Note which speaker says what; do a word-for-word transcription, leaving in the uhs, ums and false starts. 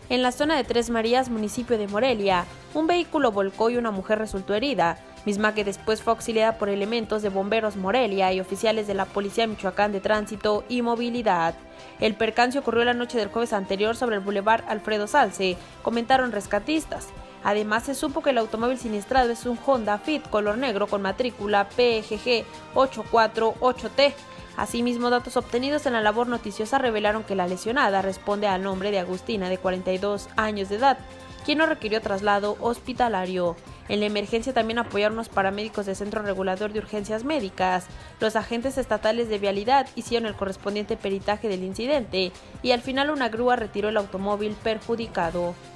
Speaker 1: En la zona de Tres Marías, municipio de Morelia, un vehículo volcó y una mujer resultó herida, misma que después fue auxiliada por elementos de Bomberos Morelia y oficiales de la Policía Michoacán de Tránsito y Movilidad. El percance ocurrió la noche del jueves anterior sobre el Boulevard Alfredo Salce, comentaron rescatistas. Además, se supo que el automóvil siniestrado es un Honda Fit color negro con matrícula P G G ocho cuatro ocho T. Asimismo, datos obtenidos en la labor noticiosa revelaron que la lesionada responde al nombre de Agustina, de cuarenta y dos años de edad, quien no requirió traslado hospitalario. En la emergencia también apoyaron los paramédicos del Centro Regulador de Urgencias Médicas. Los agentes estatales de vialidad hicieron el correspondiente peritaje del incidente y al final una grúa retiró el automóvil perjudicado.